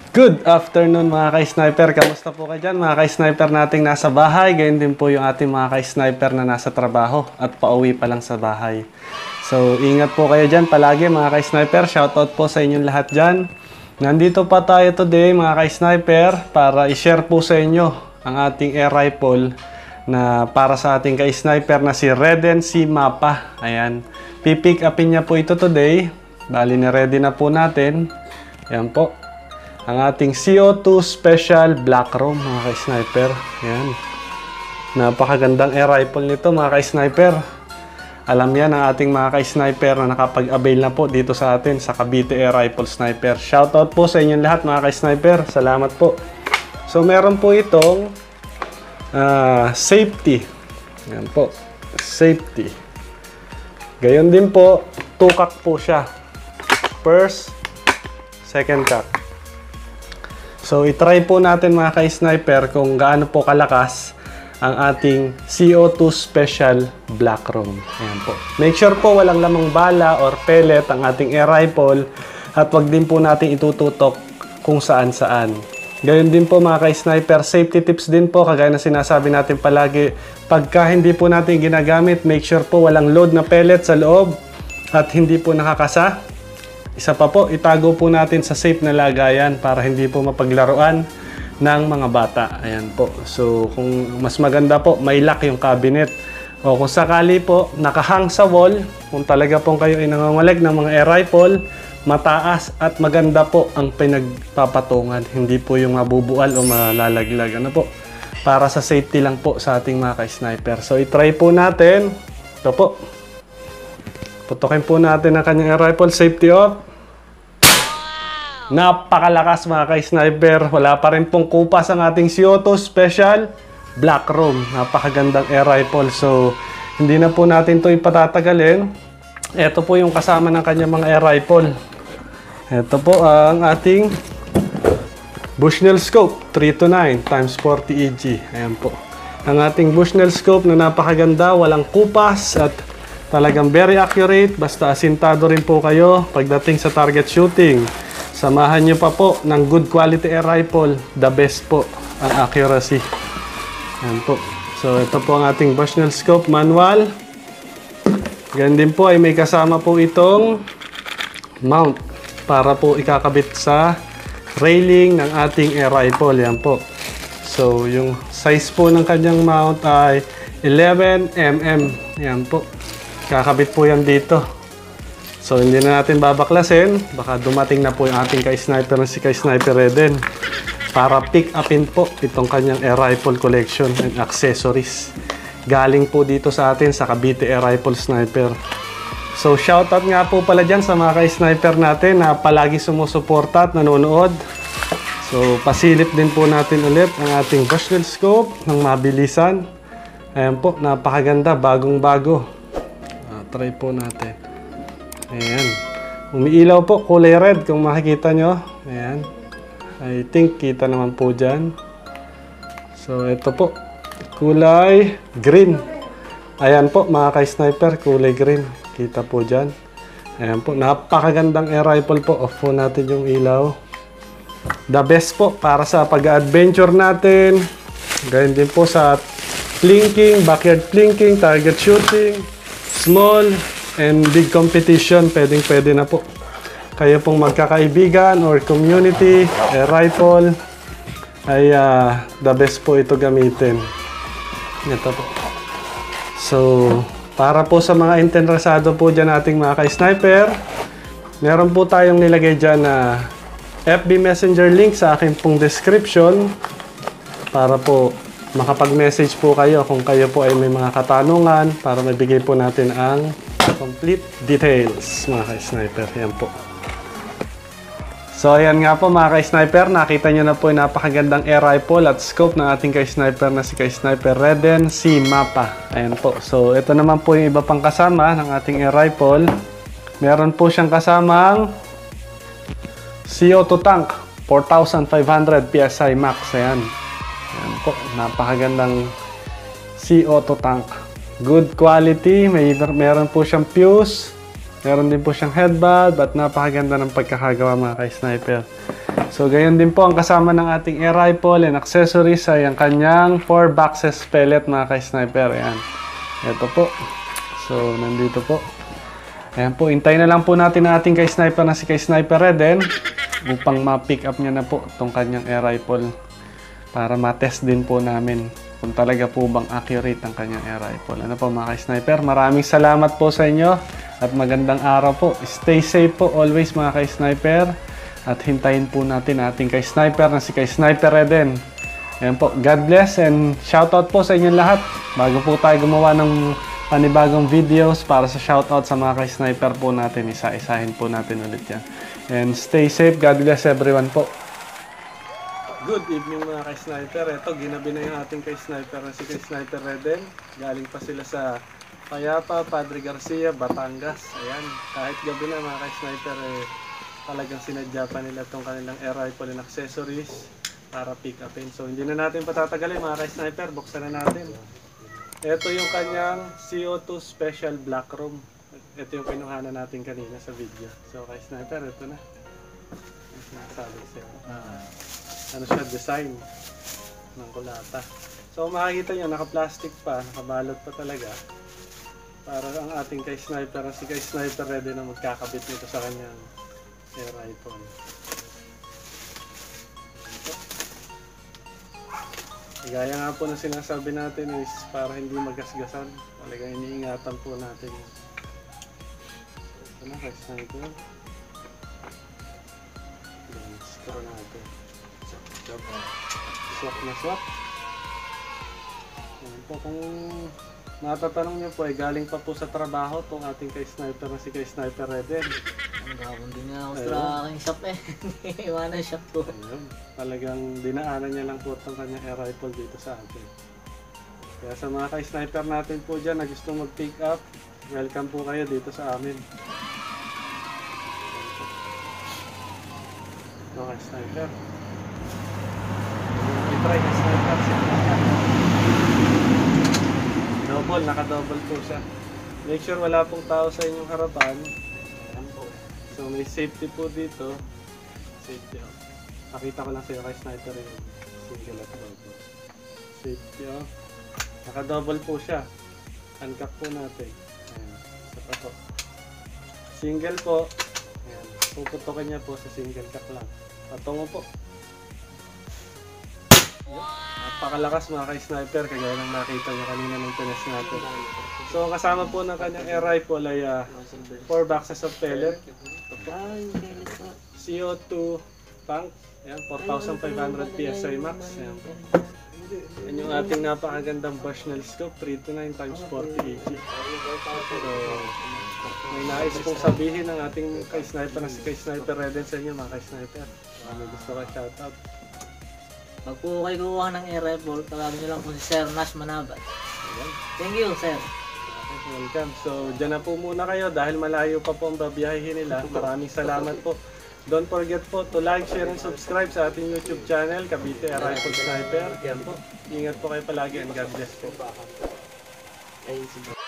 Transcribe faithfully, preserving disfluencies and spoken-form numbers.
Good afternoon mga ka-sniper. Kamusta po kayo dyan mga ka-sniper nating nasa bahay? Gayon din po yung ating mga ka-sniper na nasa trabaho at pauwi pa lang sa bahay. So ingat po kayo dyan palagi mga ka-sniper. Shoutout po sa inyong lahat dyan. Nandito pa tayo today mga ka-sniper para i-share po sa inyo ang ating air rifle na para sa ating ka-sniper na si Reden C. Mapa. Ayan. Pipick upin niya po ito today. Bali na ready na po natin. Ayan po. Ang ating C O two Special Black Chrome mga ka-sniper. Ayan. Napakagandang air rifle nito mga ka-sniper. Alam yan ang ating mga ka-sniper na nakapag-avail na po dito sa atin sa Cavite Air Rifle Sniper. Shoutout po sa inyong lahat mga ka-sniper. Salamat po. So meron po itong uh, safety. Ayan po. Safety. Gayon din po, tukak po siya. First, second cock. So, itry po natin mga ka-sniper kung gaano po kalakas ang ating C O two Special Black Chrome. Ayan po. Make sure po walang lamang bala or pellet ang ating air rifle at wag din po natin itututok kung saan-saan. Gayon din po mga ka-sniper, safety tips din po kagaya na sinasabi natin palagi. Pagka hindi po natin ginagamit, make sure po walang load na pellet sa loob at hindi po nakakasa. Isa pa po, itago po natin sa safe na lagayan para hindi po mapaglaruan ng mga bata. Ayan po. So, kung mas maganda po, may lock yung cabinet. O kung sakali po, nakahang sa wall, kung talaga pong kayo ay nangangalig ng mga air rifle, mataas at maganda po ang pinagpapatungan. Hindi po yung mabubual o malalaglag. Ano po? Para sa safety lang po sa ating mga ka-sniper. So, itry po natin. Ito po. Putukin po natin ang kanyang air rifle. Safety off. Napakalakas mga ka-sniper. Wala pa rin pong kupas ang ating C O two Special Black Chrome. Napakagandang air rifle. So, hindi na po natin ito ipatatagalin. Ito po yung kasama ng kanyang mga air rifle. Ito po ang ating Bushnell Scope three to nine times forty E G. Ayan po. Ang ating Bushnell Scope na napakaganda. Walang kupas at talagang very accurate. Basta asintado rin po kayo pagdating sa target shooting. Samahan nyo pa po ng good quality air rifle. The best po ang accuracy. Yan po. So, ito po ang ating Bushnell Scope manual. Ganyan din po ay may kasama po itong mount para po ikakabit sa railing ng ating air rifle. Yan po. So, yung size po ng kanyang mount ay eleven millimeters. Yan po. Kakabit po yan dito. So, hindi na natin babaklasin. Baka dumating na po yung ating ka-sniper na si ka-sniper Reden para pick upin po itong kanyang air rifle collection and accessories. Galing po dito sa atin sa Cavite Air Rifle Sniper. So, shoutout nga po pala dyan sa mga ka-sniper natin na palagi sumusuporta at nanonood. So, pasilip din po natin ulit ang ating Bushnell Scope ng mabilisan. Ayan po, napakaganda, bagong-bago. Uh, try po natin. Ayan. Umiilaw po, kulay red kung makikita nyo. Ayan. I think kita naman po dyan. So, ito po. Kulay green. Ayan po, mga ka-sniper, kulay green. Kita po dyan. Ayan po, napakagandang air rifle po. Off po natin yung ilaw. The best po para sa pag-adventure natin. Ganyan din po sa plinking, backyard plinking, target shooting, small and big competition, pwedeng pwede na po. Kayo pong magkakaibigan or community, air rifle, ay uh, the best po ito gamitin. Ito po. So, para po sa mga interesado po dyan ating mga ka-sniper, meron po tayong nilagay dyan na F B Messenger link sa aking pong description para po makapag-message po kayo kung kayo po ay may mga katanungan para mabigay po natin ang complete details mga ka-sniper. Yan po. So, ayan nga po mga ka-sniper. Nakita nyo na po yung napakagandang air rifle at scope ng ating ka-sniper na si ka-sniper Reden C. Mapa. Ayan po. So, ito naman po yung iba pang kasama ng ating air rifle. Meron po siyang kasamang C O two tank. four thousand five hundred P S I max. Ayan. Ayan po. Napakagandang C O two tank. Good quality. May, meron po siyang fuse. Meron din po siyang headband at napakaganda ng pagkakagawa mga ka-sniper. So gayon din po ang kasama ng ating air rifle and accessories ay ang kanyang four boxes pellet mga ka-sniper. Ayan. Ito po. So nandito po. Ayan po, hintayin na lang po natin ang ating ka-sniper na si ka-sniper Reden upang ma-pick up niya na po itong kanyang air rifle para ma-test din po namin kung talaga po bang accurate ang kanyang air rifle. Ano po mga ka-sniper, maraming salamat po sa inyo at magandang araw po. Stay safe po always mga ka-sniper at hintayin po natin ating ka-sniper na si ka-sniper Reden. Ayan po, God bless and shoutout po sa inyong lahat bago po tayo gumawa ng panibagong videos para sa shoutout sa mga ka-sniper po natin. Isa-isahin po natin ulit yan. And stay safe, God bless everyone po. Good evening mga ka-sniper. Ito, ginabi na yung ating ka-sniper na si ka-sniper Reden. Galing pa sila sa Payapa, Padre Garcia, Batangas. Ayan, kahit gabi na mga ka-sniper, eh, talagang sinadya pa nila itong kanilang air rifle and accessories para pick upin. So hindi na natin patatagalin mga ka-sniper, buksan na natin. Ito yung kanyang C O two Special Black Room. Ito yung kinuhanan natin kanina sa video. So ka-sniper, ito na. Sinasabi siya. Ah. Ano siya, design ng kulata. So makikita nyo, naka-plastic pa, nakabalot pa talaga. Para ang ating ka-sniper, si ka-sniper ready na magkakabit nito sa kanyang air rifle. Gaya nga po na sinasabi natin is para hindi magasgasan. Talagang iniingatan po natin. Ito na, ka-sniper. Screw natin. Swap na swap. Ayan po, kung natatanong nyo po ay galing pa po sa trabaho itong ating ka-sniper na si ka-sniper Reden. Ang gawin din nga ako sa aking shop eh. Iwanan shop ko. Ayun, talagang dinaanan niya lang po itong kanyang air rifle dito sa atin. Kaya sa mga ka-sniper natin po dyan na gustong mag-pick up, welcome po kayo dito sa amin. Mga ka-sniper. I-try ka sniper siya. Double, naka-double po siya. Make sure wala pong tao sa inyong harapan. Ayan po. So may safety po dito. Safety off. Nakita ko lang sa'yo kay sniper yung single at double. Safety off. Naka-double po siya. Handcuff po natin. Ayan. Isa pa po. Single po. Ayan. Puputokin niya po sa single cup lang. Patungo po. Napakalakas mga ka-sniper, kagaya ng nakita nyo kanina ng piness natin. So kasama po ng kanyang air rifle ay uh, four boxes of pellet. C O two tank, ayan, four thousand five hundred P S I max. Ayan. Yan yung ating napakagandang Bushnell scope, three to nine times forty A G. So may nais pong sabihin ng ating ka-sniper na si ka-sniper Reden sa inyo mga ka-sniper. May gusto ka shoutout. Pag po kayo kukuha ng air rifle, tawagin nyo lang po si Sir Nash Manabat. Thank you, Sir. Okay, welcome. So, dyan na po muna kayo dahil malayo pa po ang babiyahin nila. Maraming salamat po. Don't forget po to like, share, and subscribe sa ating YouTube channel, Cavite Air Rifle Sniper. Yan po. Ingat po kayo palagi and God bless po.